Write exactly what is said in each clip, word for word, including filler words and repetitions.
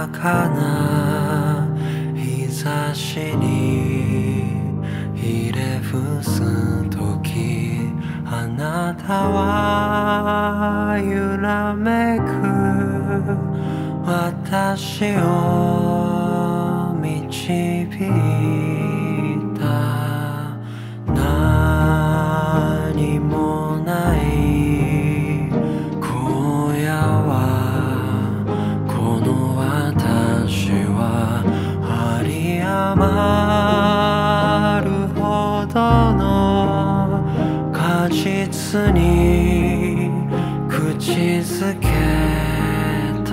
かな日差しにひれ伏す時あなたは揺らめく私を導いた何もない荒野はこの私は有り余るほどの果実に口づけた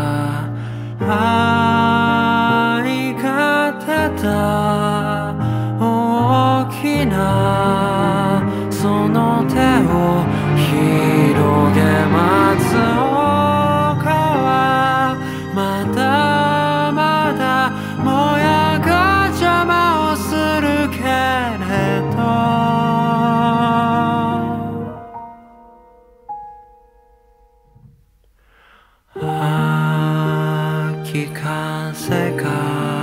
愛がただ大きなその手を広げ待つ丘はまだまだもやが邪魔をするけれど秋風が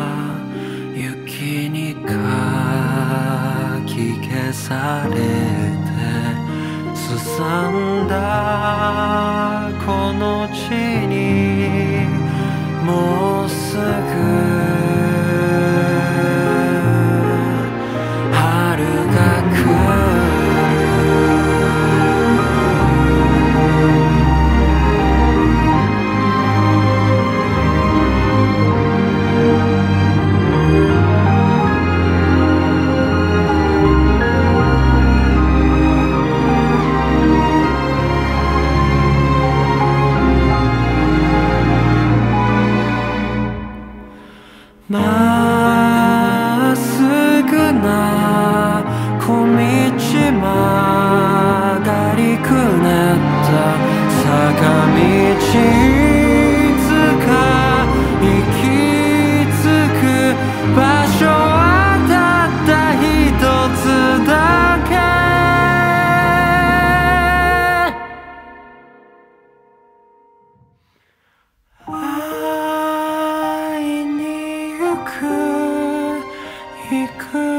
雪にかき消されてすさんだこの地にもうすぐ春が来るまっすぐな小道曲がりくねった坂道いつか行き着く場所はたった一つだけ会いに行く行く